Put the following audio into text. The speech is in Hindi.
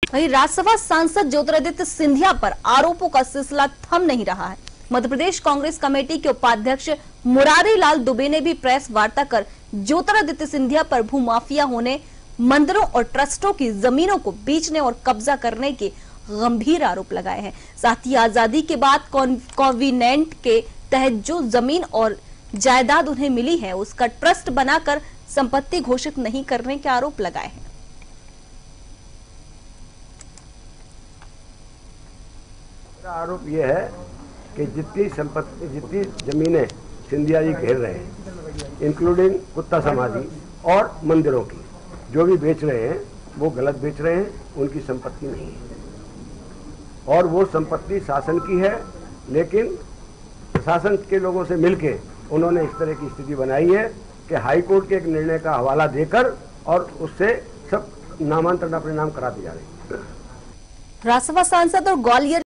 वहीं राज्यसभा सांसद ज्योतिरादित्य सिंधिया पर आरोपों का सिलसिला थम नहीं रहा है। मध्य प्रदेश कांग्रेस कमेटी के उपाध्यक्ष मुरारी लाल दुबे ने भी प्रेस वार्ता कर ज्योतिरादित्य सिंधिया पर भूमाफिया होने, मंदिरों और ट्रस्टों की जमीनों को बेचने और कब्जा करने के गंभीर आरोप लगाए हैं। साथ ही आजादी के बाद कॉन्वेनेंट के तहत जो जमीन और जायदाद उन्हें मिली है उसका ट्रस्ट बनाकर संपत्ति घोषित नहीं करने के आरोप लगाए हैं। आरोप यह है कि जितनी संपत्ति, जितनी जमीनें सिंधिया जी घेर रहे हैं, इंक्लूडिंग कुत्ता समाधि और मंदिरों की, जो भी बेच रहे हैं वो गलत बेच रहे हैं, उनकी संपत्ति नहीं है और वो संपत्ति शासन की है। लेकिन प्रशासन के लोगों से मिलके उन्होंने इस तरह की स्थिति बनाई है कि हाई कोर्ट के एक निर्णय का हवाला देकर और उससे सब नामांतरण अपने नाम कराते जा रहे हैं। राज्यसभा सांसद और ग्वालियर